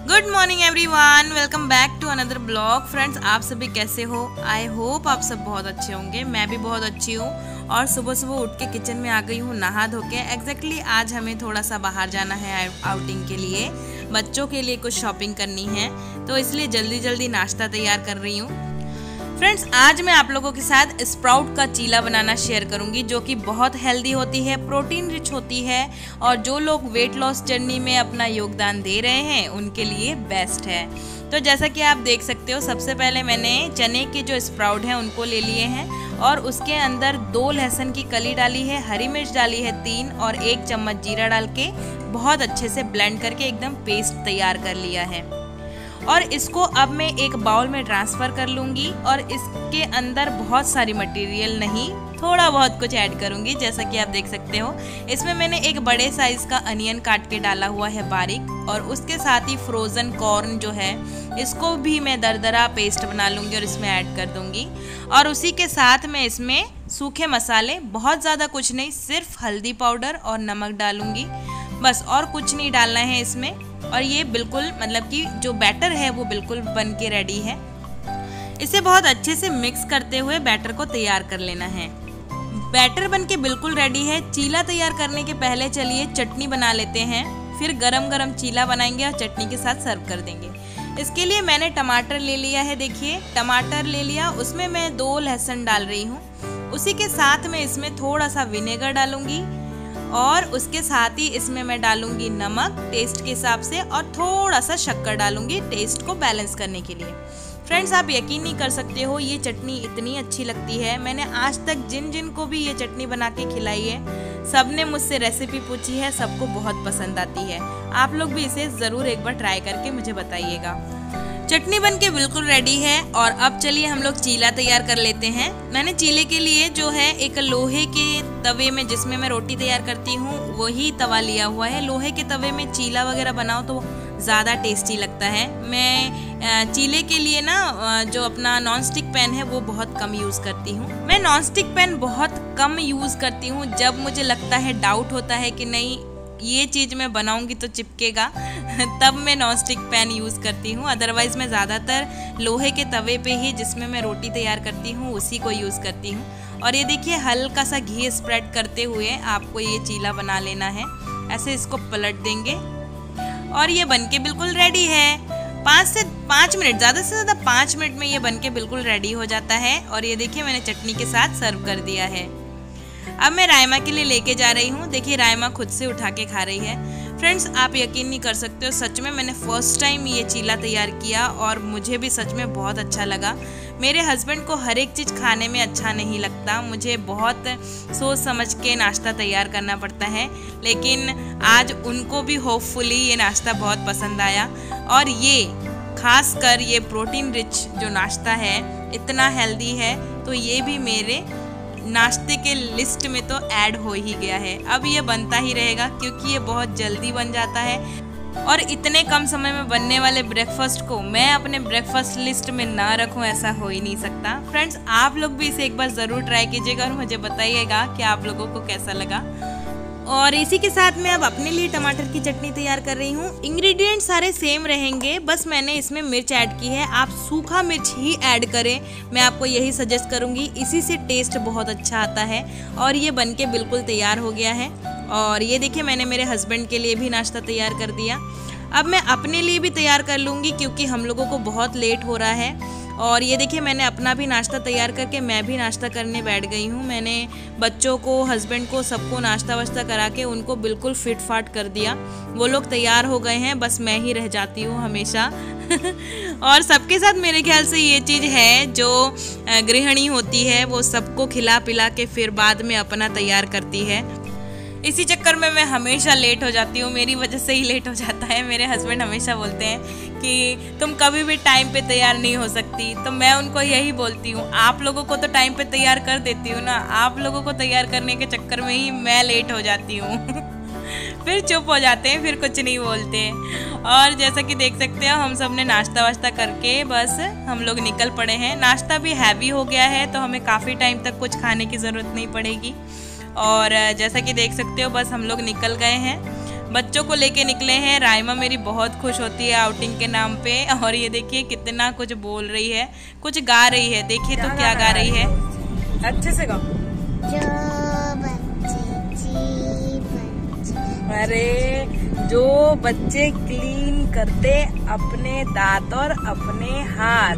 Good morning everyone, welcome back to another blog. Friends, आप सभी कैसे हो? आई होप आप सब बहुत अच्छे होंगे। मैं भी बहुत अच्छी हूँ और सुबह सुबह उठ के किचन में आ गई हूँ नहा धो के। एग्जैक्टली आज हमें थोड़ा सा बाहर जाना है आउटिंग के लिए, बच्चों के लिए कुछ शॉपिंग करनी है, तो इसलिए जल्दी जल्दी नाश्ता तैयार कर रही हूँ। फ्रेंड्स, आज मैं आप लोगों के साथ स्प्राउट का चीला बनाना शेयर करूंगी, जो कि बहुत हेल्दी होती है, प्रोटीन रिच होती है और जो लोग वेट लॉस जर्नी में अपना योगदान दे रहे हैं उनके लिए बेस्ट है। तो जैसा कि आप देख सकते हो, सबसे पहले मैंने चने के जो स्प्राउट हैं उनको ले लिए हैं और उसके अंदर 2 लहसुन की कली डाली है, हरी मिर्च डाली है 3 और 1 चम्मच जीरा डाल के बहुत अच्छे से ब्लेंड करके एकदम पेस्ट तैयार कर लिया है। और इसको अब मैं एक बाउल में ट्रांसफ़र कर लूँगी और इसके अंदर बहुत सारी मटेरियल नहीं, थोड़ा बहुत कुछ ऐड करूँगी। जैसा कि आप देख सकते हो, इसमें मैंने एक बड़े साइज़ का अनियन काट के डाला हुआ है बारीक, और उसके साथ ही फ्रोज़न कॉर्न जो है इसको भी मैं दरदरा पेस्ट बना लूँगी और इसमें ऐड कर दूँगी। और उसी के साथ मैं इसमें सूखे मसाले, बहुत ज़्यादा कुछ नहीं, सिर्फ हल्दी पाउडर और नमक डालूँगी बस, और कुछ नहीं डालना है इसमें। और ये बिल्कुल मतलब कि जो बैटर है वो बिल्कुल बन के रेडी है। इसे बहुत अच्छे से मिक्स करते हुए बैटर को तैयार कर लेना है। बैटर बन के बिल्कुल रेडी है। चीला तैयार करने के पहले चलिए चटनी बना लेते हैं, फिर गरम गरम चीला बनाएंगे और चटनी के साथ सर्व कर देंगे। इसके लिए मैंने टमाटर ले लिया है, देखिए टमाटर ले लिया, उसमें मैं 2 लहसुन डाल रही हूँ। उसी के साथ में इसमें थोड़ा सा विनेगर डालूंगी और उसके साथ ही इसमें मैं डालूंगी नमक टेस्ट के हिसाब से और थोड़ा सा शक्कर डालूंगी टेस्ट को बैलेंस करने के लिए। फ्रेंड्स, आप यकीन नहीं कर सकते हो, ये चटनी इतनी अच्छी लगती है। मैंने आज तक जिन जिन को भी ये चटनी बना के खिलाई है, सबने मुझसे रेसिपी पूछी है, सबको बहुत पसंद आती है। आप लोग भी इसे ज़रूर एक बार ट्राई करके मुझे बताइएगा। चटनी बनके बिल्कुल रेडी है और अब चलिए हम लोग चीला तैयार कर लेते हैं। मैंने चीले के लिए जो है एक लोहे के तवे में, जिसमें मैं रोटी तैयार करती हूँ, वही तवा लिया हुआ है। लोहे के तवे में चीला वगैरह बनाओ तो ज़्यादा टेस्टी लगता है। मैं चीले के लिए ना जो अपना नॉन स्टिक पैन है वो बहुत कम यूज़ करती हूँ। मैं नॉन स्टिक पैन बहुत कम यूज़ करती हूँ जब मुझे लगता है, डाउट होता है कि नहीं ये चीज़ मैं बनाऊंगी तो चिपकेगा तब मैं नॉन स्टिक पैन यूज़ करती हूँ। अदरवाइज़ मैं ज़्यादातर लोहे के तवे पे ही, जिसमें मैं रोटी तैयार करती हूँ, उसी को यूज़ करती हूँ। और ये देखिए, हल्का सा घी स्प्रेड करते हुए आपको ये चीला बना लेना है। ऐसे इसको पलट देंगे और ये बनके बिल्कुल रेडी है। 5 मिनट, ज़्यादा से ज़्यादा 5 मिनट में ये बनके बिल्कुल रेडी हो जाता है। और ये देखिए, मैंने चटनी के साथ सर्व कर दिया है। अब मैं रायमा के लिए लेके जा रही हूँ। देखिए, रायमा खुद से उठा के खा रही है। फ्रेंड्स, आप यकीन नहीं कर सकते हो, सच में मैंने फर्स्ट टाइम ये चीला तैयार किया और मुझे भी सच में बहुत अच्छा लगा। मेरे हस्बैंड को हर एक चीज़ खाने में अच्छा नहीं लगता, मुझे बहुत सोच समझ के नाश्ता तैयार करना पड़ता है, लेकिन आज उनको भी होपफुली ये नाश्ता बहुत पसंद आया। और ये खासकर ये प्रोटीन रिच जो नाश्ता है, इतना हेल्दी है, तो ये भी मेरे नाश्ते के लिस्ट में तो ऐड हो ही गया है। अब ये बनता ही रहेगा क्योंकि ये बहुत जल्दी बन जाता है और इतने कम समय में बनने वाले ब्रेकफास्ट को मैं अपने ब्रेकफास्ट लिस्ट में ना रखूं, ऐसा हो ही नहीं सकता। फ्रेंड्स, आप लोग भी इसे एक बार ज़रूर ट्राई कीजिएगा और मुझे बताइएगा कि आप लोगों को कैसा लगा। और इसी के साथ मैं अब अपने लिए टमाटर की चटनी तैयार कर रही हूँ। इंग्रेडिएंट सारे सेम रहेंगे, बस मैंने इसमें मिर्च ऐड की है। आप सूखा मिर्च ही ऐड करें, मैं आपको यही सजेस्ट करूँगी, इसी से टेस्ट बहुत अच्छा आता है। और ये बनके बिल्कुल तैयार हो गया है। और ये देखिए, मैंने मेरे हस्बैंड के लिए भी नाश्ता तैयार कर दिया। अब मैं अपने लिए भी तैयार कर लूँगी क्योंकि हम लोगों को बहुत लेट हो रहा है। और ये देखिए, मैंने अपना भी नाश्ता तैयार करके मैं भी नाश्ता करने बैठ गई हूँ। मैंने बच्चों को, हस्बैंड को, सबको नाश्ता वाश्ता करा के उनको बिल्कुल फिट फाट कर दिया। वो लोग तैयार हो गए हैं, बस मैं ही रह जाती हूँ हमेशा और सबके साथ मेरे ख्याल से ये चीज़ है, जो गृहिणी होती है वो सबको खिला पिला के फिर बाद में अपना तैयार करती है। इसी चक्कर में मैं हमेशा लेट हो जाती हूँ, मेरी वजह से ही लेट हो जाता है। मेरे हस्बैंड हमेशा बोलते हैं कि तुम कभी भी टाइम पे तैयार नहीं हो सकती, तो मैं उनको यही बोलती हूँ, आप लोगों को तो टाइम पे तैयार कर देती हूँ ना, आप लोगों को तैयार करने के चक्कर में ही मैं लेट हो जाती हूँ फिर चुप हो जाते हैं, फिर कुछ नहीं बोलते। और जैसा कि देख सकते हो, हम सब ने नाश्ता वाश्ता करके बस हम लोग निकल पड़े हैं। नाश्ता भी हैवी हो गया है, तो हमें काफ़ी टाइम तक कुछ खाने की ज़रूरत नहीं पड़ेगी। और जैसा कि देख सकते हो, बस हम लोग निकल गए हैं। बच्चों को लेके निकले हैं। राइमा मेरी बहुत खुश होती है आउटिंग के नाम पे। और ये देखिए कितना कुछ बोल रही है, कुछ गा रही है। देखिए तो क्या गा रही है, अच्छे से गाओ। अरे जो बच्चे क्लीन करते अपने दांत और अपने हाथ।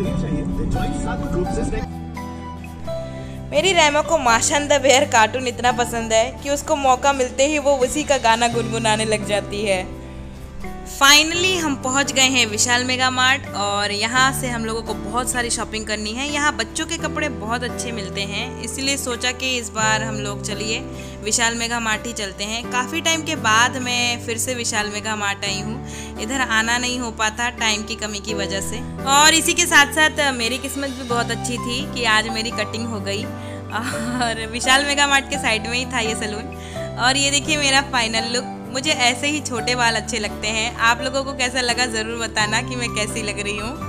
मेरी राइमा को माशा द बेयर कार्टून इतना पसंद है कि उसको मौका मिलते ही वो उसी का गाना गुनगुनाने लग जाती है। फाइनली हम पहुंच गए हैं विशाल मेगा मार्ट और यहाँ से हम लोगों को बहुत सारी शॉपिंग करनी है। यहाँ बच्चों के कपड़े बहुत अच्छे मिलते हैं, इसलिए सोचा कि इस बार हम लोग चलिए विशाल मेगा मार्ट ही चलते हैं। काफ़ी टाइम के बाद मैं फिर से विशाल मेगा मार्ट आई हूँ। इधर आना नहीं हो पाता टाइम की कमी की वजह से। और इसी के साथ साथ मेरी किस्मत भी बहुत अच्छी थी कि आज मेरी कटिंग हो गई और विशाल मेगा मार्ट के साइड में ही था ये सैलून। और ये देखिए मेरा फाइनल लुक। मुझे ऐसे ही छोटे बाल अच्छे लगते हैं। आप लोगों को कैसा लगा ज़रूर बताना कि मैं कैसी लग रही हूँ।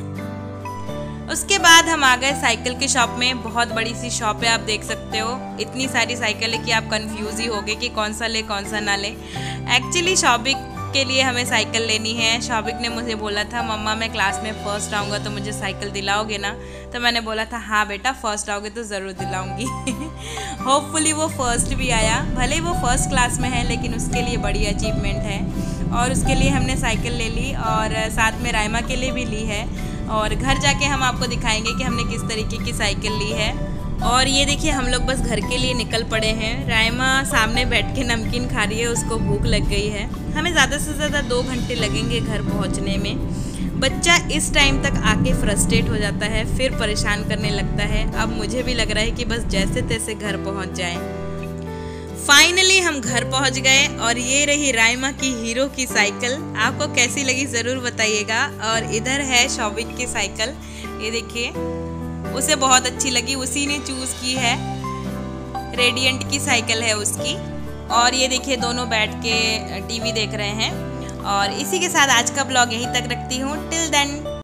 उसके बाद हम आ गए साइकिल की शॉप में। बहुत बड़ी सी शॉप है, आप देख सकते हो। इतनी सारी साइकिल है कि आप कंफ्यूज ही हो गए कि कौन सा ले कौन सा ना ले। एक्चुअली शॉपिंग के लिए हमें साइकिल लेनी है। शॉबिक ने मुझे बोला था मम्मा मैं क्लास में फर्स्ट आऊँगा तो मुझे साइकिल दिलाओगे ना। तो मैंने बोला था हाँ बेटा फर्स्ट आओगे तो ज़रूर दिलाऊंगी। होपफुली वो फर्स्ट भी आया। भले ही वो फर्स्ट क्लास में है लेकिन उसके लिए बड़ी अचीवमेंट है। और उसके लिए हमने साइकिल ले ली और साथ में राइमा के लिए भी ली है। और घर जाके हम आपको दिखाएंगे कि हमने किस तरीके की साइकिल ली है। और ये देखिए हम लोग बस घर के लिए निकल पड़े हैं। राइमा सामने बैठ के नमकीन खा रही है, उसको भूख लग गई है। हमें ज़्यादा से ज़्यादा 2 घंटे लगेंगे घर पहुंचने में। बच्चा इस टाइम तक आके फ्रस्ट्रेट हो जाता है, फिर परेशान करने लगता है। अब मुझे भी लग रहा है कि बस जैसे तैसे घर पहुंच जाए। फाइनली हम घर पहुंच गए और ये रही राइमा की हीरो की साइकिल। आपको कैसी लगी ज़रूर बताइएगा। और इधर है शॉबिक की साइकिल, ये देखिए उसे बहुत अच्छी लगी, उसी ने चूज़ की है। रेडिएंट की साइकिल है उसकी। और ये देखिए दोनों बैठ के टीवी देख रहे हैं। और इसी के साथ आज का ब्लॉग यहीं तक रखती हूँ। Till then